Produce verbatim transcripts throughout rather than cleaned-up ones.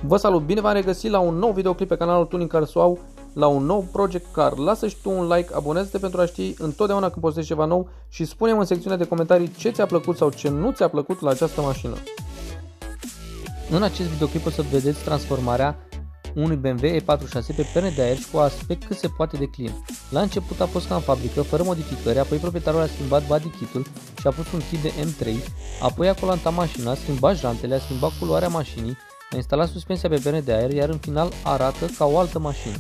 Vă salut, bine v-am regăsit la un nou videoclip pe canalul Tuning Car sau la un nou Project Car. Lasă și tu un like, abonează-te pentru a ști întotdeauna când postezi ceva nou și spune-mi în secțiunea de comentarii ce ți-a plăcut sau ce nu ți-a plăcut la această mașină. În acest videoclip o să vedeți transformarea unui B M W E patruzeci și șase pe perne de aer și cu aspect cât se poate de clean. La început a fost ca în fabrică, fără modificări, apoi proprietarul a schimbat body kit-ul și a pus un kit de M trei, apoi a colantat mașina, a schimbat jantele, a schimbat culoarea mașinii, a instalat suspensia pe perne de aer, iar în final arată ca o altă mașină.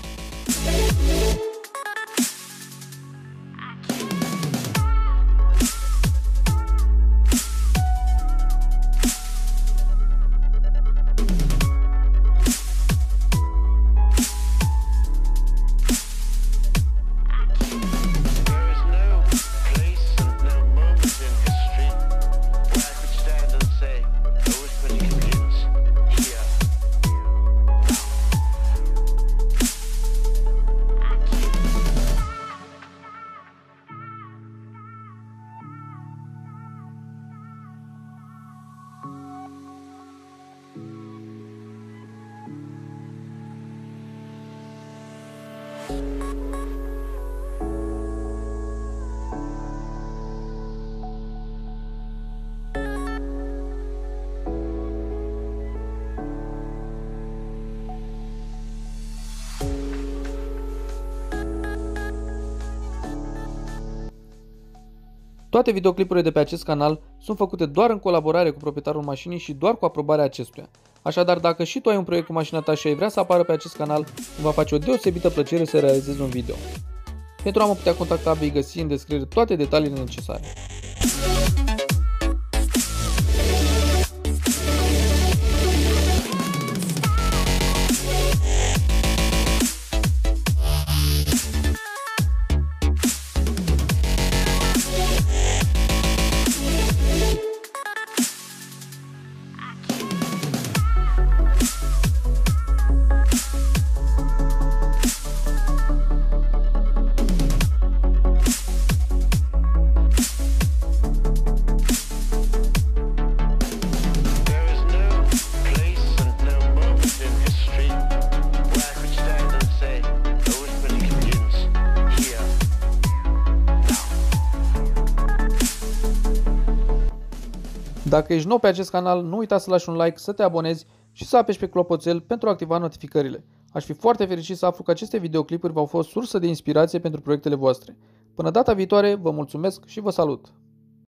Toate videoclipurile de pe acest canal sunt făcute doar în colaborare cu proprietarul mașinii și doar cu aprobarea acestuia. Așadar, dacă și tu ai un proiect cu mașina ta și ai vrea să apară pe acest canal, îmi va face o deosebită plăcere să realizezi un video. Pentru a mă putea contacta, vei găsi în descriere toate detaliile necesare. Dacă ești nou pe acest canal, nu uita să lași un like, să te abonezi și să apeși pe clopoțel pentru a activa notificările. Aș fi foarte fericit să aflu că aceste videoclipuri v-au fost sursă de inspirație pentru proiectele voastre. Până data viitoare, vă mulțumesc și vă salut!